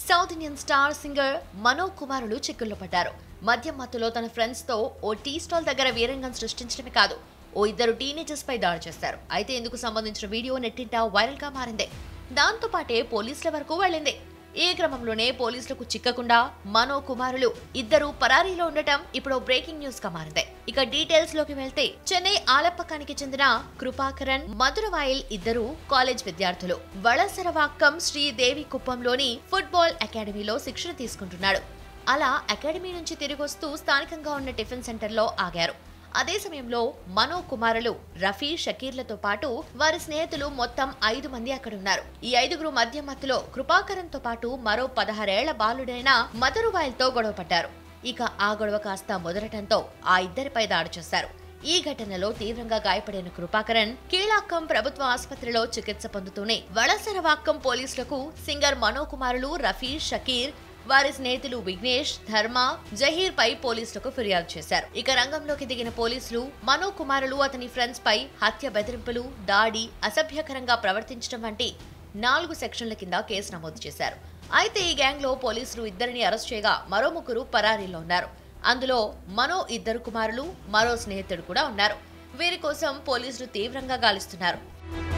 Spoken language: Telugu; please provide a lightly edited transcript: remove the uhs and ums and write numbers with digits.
South Indian star singer Mano కుమారులు చిక్కుల్లో పడ్డారు. మద్యం మత్తులో తన ఫ్రెండ్స్ తో ఓ టీ స్టాల్ దగ్గర వీరంగం సృష్టించడమే కాదు, ఓ ఇద్దరు టీనేజర్స్ పై దాడి చేశారు. అయితే ఇందుకు సంబంధించిన వీడియో నెట్టింట వైరల్ గా మారింది. దాంతో పాటే పోలీసుల వరకు వెళ్లింది. ఈ క్రమంలోనే పోలీసులకు చిక్కకుండా మనో కుమారులు ఇద్దరు పరారీలో ఉండటం ఇప్పుడు బ్రేకింగ్ న్యూస్ గా మారింది. ఇక డీటెయిల్స్ లోకి వెళ్తే, చెన్నై ఆలప్పకానికి చెందిన కృపాకరన్, మధురవాయిల్ ఇద్దరు కాలేజ్ విద్యార్థులు. వళసరవాక్కం శ్రీదేవి కుప్పంలోని ఫుట్బాల్ అకాడమీలో శిక్షణ తీసుకుంటున్నాడు. అలా అకాడమీ నుంచి తిరిగొస్తూ స్థానికంగా ఉన్న టిఫిన్ సెంటర్లో ఆగారు. అదే సమయంలో మనో కుమారులు రఫీ, షకీర్లతో పాటు వారి స్నేహితులు మొత్తం 5 మంది అక్కడ ఉన్నారు. ఈ 5గురు మద్యం మత్తులో కృపాకరన్ తో పాటు మరో 16 ఏళ్ల బాలుడైన మధురవాయిల్ తో గొడవ పడ్డారు. ఇక ఆ గొడవ కాస్త ముదరటంతో ఆ ఇద్దరిపై దాడి చేశారు. ఈ ఘటనలో తీవ్రంగా గాయపడిన కృపాకరన్ కీలాక్కం ప్రభుత్వ ఆసుపత్రిలో చికిత్స పొందుతూనే వళసరవాక్కం పోలీసులకు సింగర్ మనో కుమారులు రఫీ, షకీర్, వారి స్నేహితులు విఘ్నేష్, ధర్మ, జహీర్ పై పోలీసులకు ఫిర్యాదు చేశారు. ఇక రంగంలోకి దిగిన పోలీసులు మనో కుమారులు, అతని ఫ్రెండ్స్ పై హత్య, బెదిరింపులు, దాడి, అసభ్యకరంగా ప్రవర్తించడం వంటి 4 సెక్షన్ల కింద కేసు నమోదు చేశారు. అయితే ఈ గ్యాంగ్ లో పోలీసులు ఇద్దరిని అరెస్ట్ చేయగా మరో 3 పరారీలో ఉన్నారు. అందులో మనో 2 కుమారులు, మరో స్నేహితుడు కూడా ఉన్నారు. వీరి కోసం పోలీసులు తీవ్రంగా గాలిస్తున్నారు.